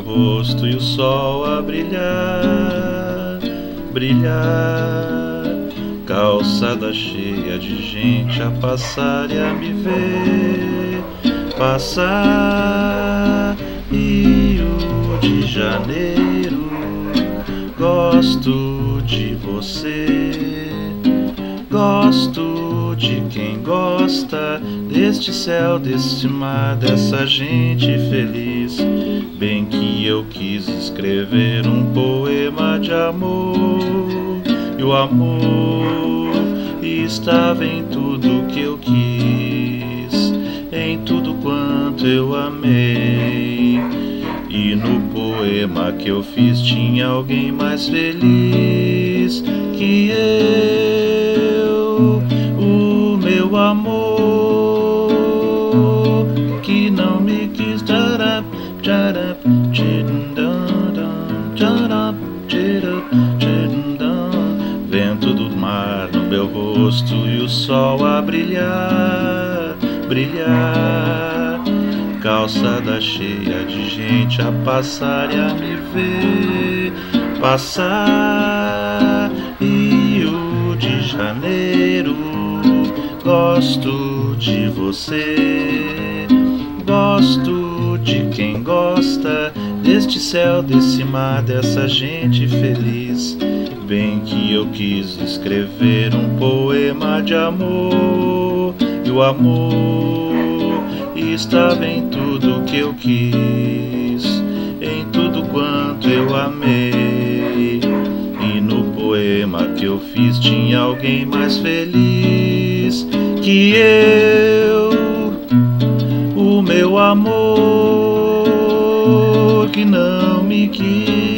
rosto e o sol a brilhar, brilhar. Calçada cheia de gente a passar e a me ver passar. Rio de Janeiro, gosto de você, gosto de quem gosta deste céu, deste mar, dessa gente feliz. Bem que eu quis escrever um poema de amor, e o amor estava em tudo que eu quis, em tudo quanto eu amei. E no poema que eu fiz tinha alguém mais feliz que eu, o meu amor, que não me quis. Vento do mar no meu rosto e o sol a brilhar, brilhar. Calçada cheia de gente a passar e a me ver passar. Rio de Janeiro, gosto de você, gosto de quem gosta deste céu, desse mar, dessa gente feliz. Bem que eu quis escrever um poema de amor, e o amor estava em tudo que eu quis, em tudo quanto eu amei. E no poema que eu fiz tinha alguém mais feliz que eu, o meu amor, que não me quis.